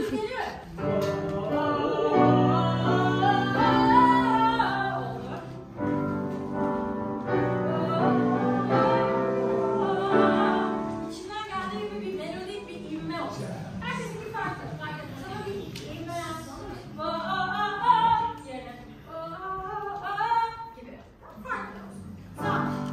geliyor. İçinden geldiği gibi bir melodik bir ivme olsun. Herkesin bir farklı. Fark etmez ama bir ivme yansın. Yerine. Gibi. Farklı olsun. Sağ.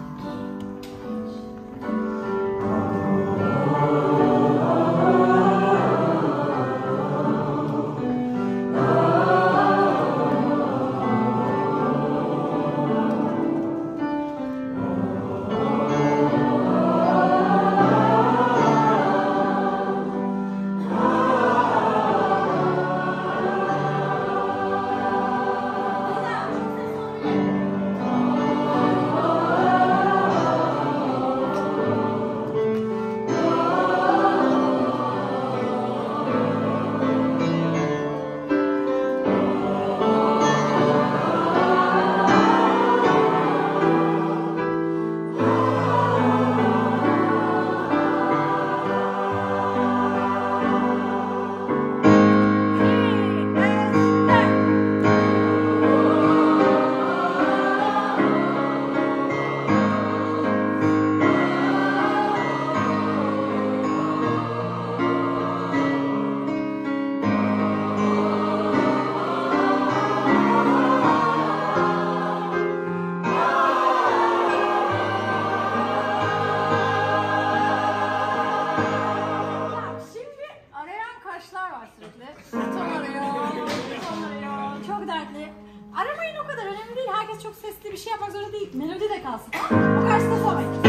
Var sürekli. Ton arıyor. Çok dertli. Aramayın, o kadar önemli değil. Herkes çok sesli bir şey yapmak zorunda değil. Melodi de kalsın. O karşısında sormayın.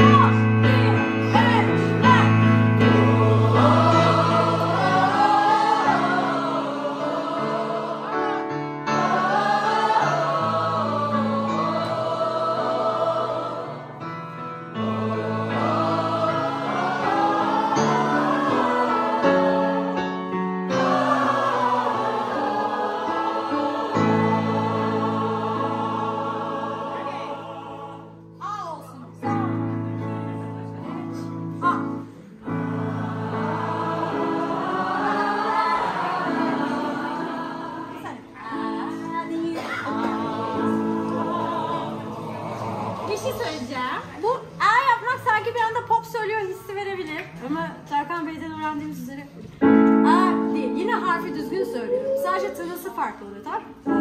Bir şey söyleyeceğim. Bu A yapmak sanki bir anda pop söylüyor hissi verebilir. Ama Tarkan Bey'den öğrendiğimiz üzere A değil. Yine harfi düzgün söylüyorum. Sadece tınısı farklı oluyor, tamam?